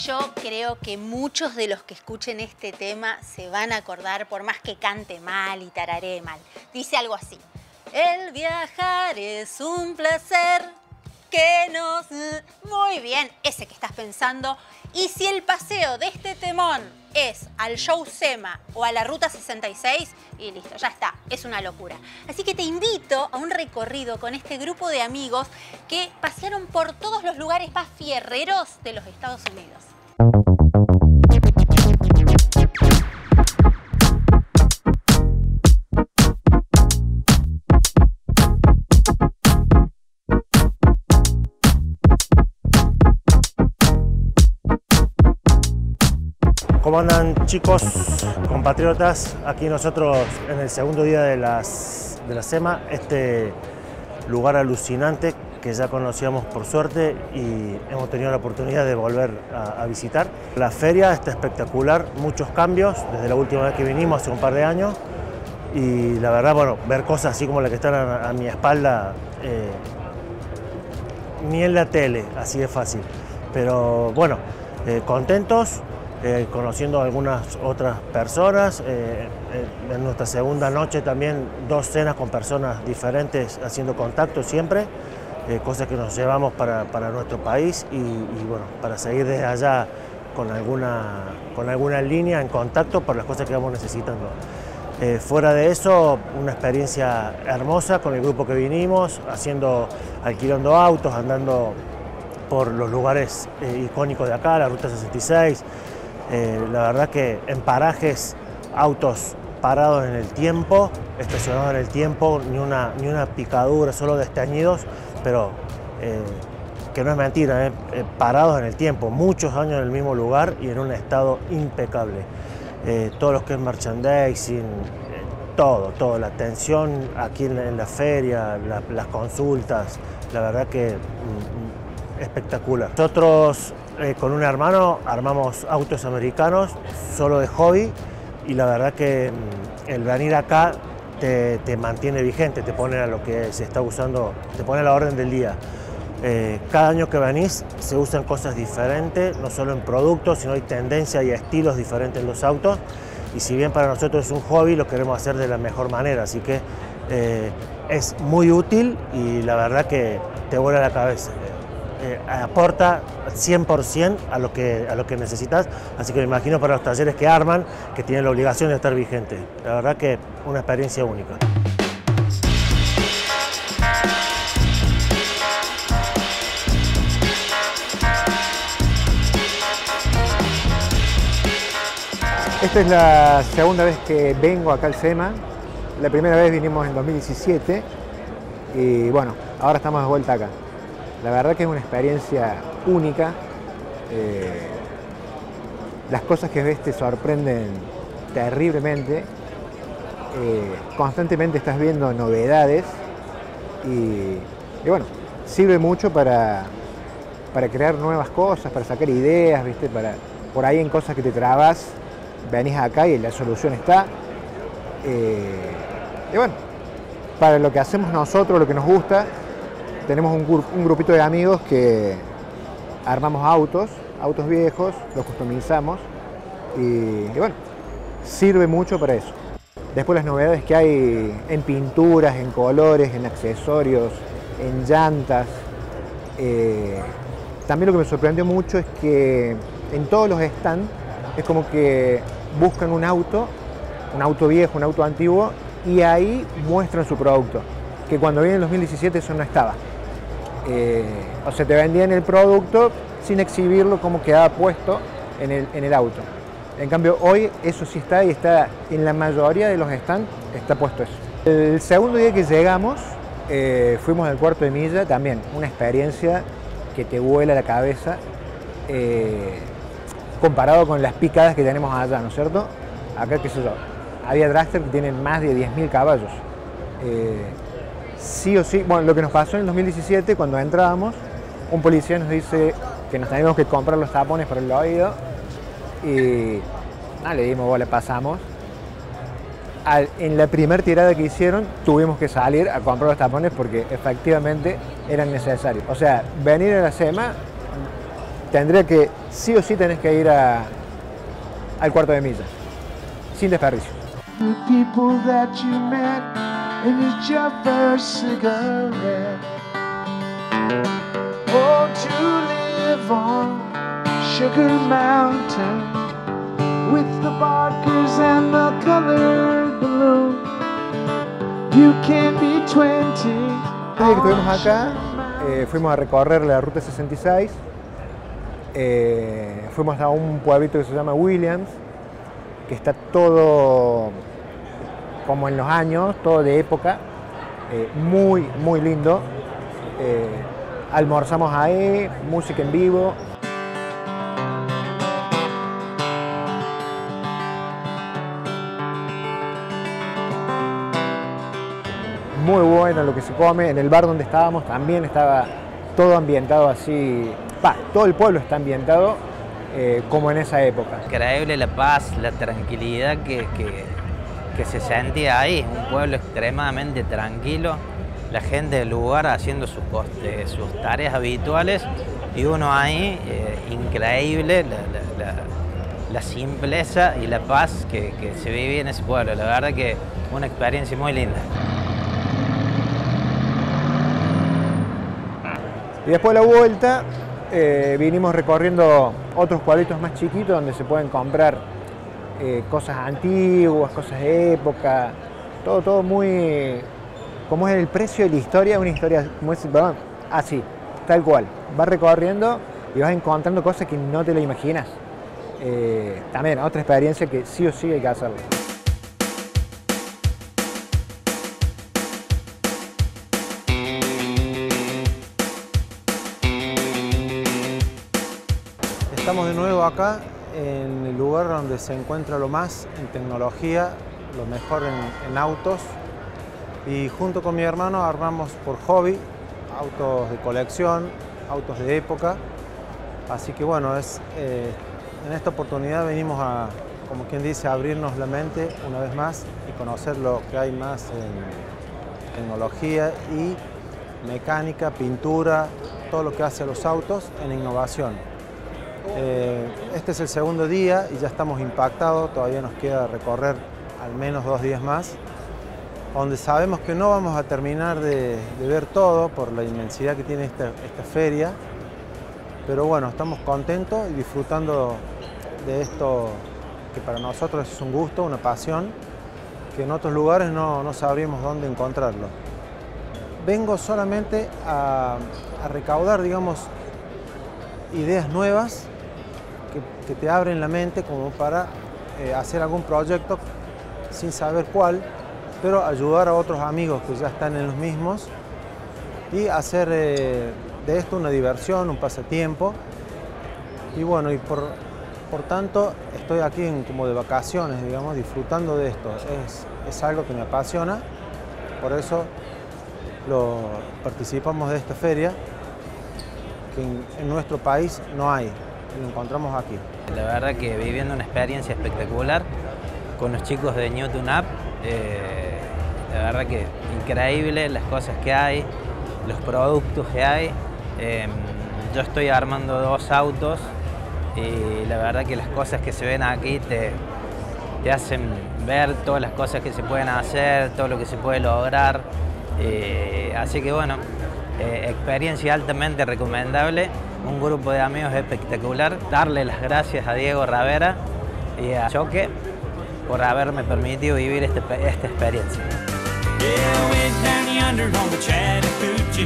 Yo creo que muchos de los que escuchen este tema se van a acordar, por más que cante mal y tararee mal. Dice algo así: el viajar es un placer que nos... Muy bien, ese que estás pensando. Y si el paseo de este temón es al Show Sema o a la Ruta 66, y listo, ya está, es una locura. Así que te invito a un recorrido con este grupo de amigos que pasearon por todos los lugares más fierreros de los Estados Unidos. ¿Cómo andan, chicos, compatriotas? Aquí nosotros en el segundo día de la SEMA, este lugar alucinante que ya conocíamos por suerte y hemos tenido la oportunidad de volver a visitar. La feria está espectacular, muchos cambios desde la última vez que vinimos hace un par de años, y la verdad, bueno, ver cosas así como la que están a mi espalda, ni en la tele, así de fácil. Pero bueno, contentos. Conociendo a algunas otras personas, en nuestra segunda noche también 2 cenas con personas diferentes haciendo contacto siempre, cosas que nos llevamos para nuestro país y bueno, para seguir desde allá con alguna línea en contacto por las cosas que vamos necesitando. Fuera de eso, una experiencia hermosa con el grupo que vinimos, alquilando autos, andando por los lugares icónicos de acá, la Ruta 66. La verdad que en parajes, autos parados en el tiempo, estacionados en el tiempo, ni una picadura, solo desteñidos, pero que no es mentira, parados en el tiempo, muchos años en el mismo lugar y en un estado impecable. Todo lo que es merchandising, todo, la atención aquí en la feria, las consultas, la verdad que espectacular. Nosotros con un hermano armamos autos americanos solo de hobby y la verdad que el venir acá te mantiene vigente, te pone a lo que se está usando, te pone a la orden del día. Cada año que venís se usan cosas diferentes, no solo en productos, sino hay tendencia y estilos diferentes en los autos, y si bien para nosotros es un hobby, lo queremos hacer de la mejor manera, así que es muy útil y la verdad que te vuela la cabeza. Aporta 100% a lo que necesitas, así que me imagino para los talleres que arman, que tienen la obligación de estar vigentes. La verdad que una experiencia única. Esta es la segunda vez que vengo acá al SEMA. La primera vez vinimos en 2017 y bueno, ahora estamos de vuelta acá. La verdad que es una experiencia única. Las cosas que ves te sorprenden terriblemente. Constantemente estás viendo novedades y bueno, sirve mucho para crear nuevas cosas, para sacar ideas, ¿viste? Por ahí en cosas que te trabas, venís acá y la solución está. Y bueno, para lo que hacemos nosotros, lo que nos gusta, tenemos un grupito de amigos que armamos autos viejos, los customizamos y bueno, sirve mucho para eso. Después las novedades que hay en pinturas, en colores, en accesorios, en llantas. También lo que me sorprendió mucho es que en todos los stands es como que buscan un auto viejo, un auto antiguo, y ahí muestran su producto, que cuando viene en 2017 eso no estaba. O sea, te vendían el producto sin exhibirlo como quedaba puesto en el auto. En cambio, hoy eso sí está, y está en la mayoría de los stands, está puesto eso. El segundo día que llegamos, fuimos al Cuarto de Milla, también una experiencia que te vuela la cabeza, comparado con las picadas que tenemos allá, ¿no es cierto? Acá, qué sé yo, había dragster que tienen más de 10.000 caballos. Sí o sí, bueno, lo que nos pasó en el 2017, cuando entrábamos, un policía nos dice que nos teníamos que comprar los tapones para el oído y le dimos bola, pasamos. En la primera tirada que hicieron tuvimos que salir a comprar los tapones porque efectivamente eran necesarios. O sea, venir a la SEMA tendría que, sí o sí tenés que ir al cuarto de milla, sin desperdicio. The people that you met, and it's your first cigarette. Oh, to live on Sugar Mountain with the barkers and the colored balloon. You can be 20. El día que estuvimos acá, fuimos a recorrer la Ruta 66. Fuimos a un pueblito que se llama Williams, que está todo como en los años, todo de época, muy lindo. Almorzamos ahí, música en vivo. Muy bueno lo que se come. En el bar donde estábamos también estaba todo ambientado así. Todo el pueblo está ambientado como en esa época. Increíble la paz, la tranquilidad que se sentía ahí. Un pueblo extremadamente tranquilo, la gente del lugar haciendo sus tareas habituales y uno ahí, increíble la simpleza y la paz que se vivía en ese pueblo. La verdad que una experiencia muy linda. Y después de la vuelta vinimos recorriendo otros pueblitos más chiquitos donde se pueden comprar cosas antiguas, cosas de época, todo muy... como es el precio de la historia, una historia como es, perdón, así, tal cual. Vas recorriendo y vas encontrando cosas que no te lo imaginas. También otra experiencia que sí o sí hay que hacerlo. Estamos de nuevo acá en el lugar donde se encuentra lo más en tecnología, lo mejor en autos, y junto con mi hermano armamos por hobby autos de colección, autos de época, así que bueno, en esta oportunidad venimos a, como quien dice, a abrirnos la mente una vez más y conocer lo que hay más en tecnología y mecánica, pintura, todo lo que hace a los autos en innovación. Este es el segundo día y ya estamos impactados, todavía nos queda recorrer al menos 2 días más, donde sabemos que no vamos a terminar de ver todo por la inmensidad que tiene esta feria, pero bueno, estamos contentos y disfrutando de esto que para nosotros es un gusto, una pasión, que en otros lugares no sabríamos dónde encontrarlo. Vengo solamente a recaudar, digamos, ideas nuevas que te abren la mente como para hacer algún proyecto sin saber cuál, pero ayudar a otros amigos que ya están en los mismos y hacer de esto una diversión, un pasatiempo. Y bueno, y por tanto estoy aquí como de vacaciones, digamos, disfrutando de esto. Es algo que me apasiona, por eso participamos de esta feria que en nuestro país no hay, y lo encontramos aquí. La verdad que viviendo una experiencia espectacular con los chicos de New Tune Up, la verdad que increíble las cosas que hay, los productos que hay. Yo estoy armando 2 autos y la verdad que las cosas que se ven aquí te hacen ver todas las cosas que se pueden hacer, todo lo que se puede lograr. Así que bueno, experiencia altamente recomendable, un grupo de amigos espectacular. Darle las gracias a Diego Ravera y a Choque por haberme permitido vivir esta experiencia. Yeah, went down yonder on the Chattahoochee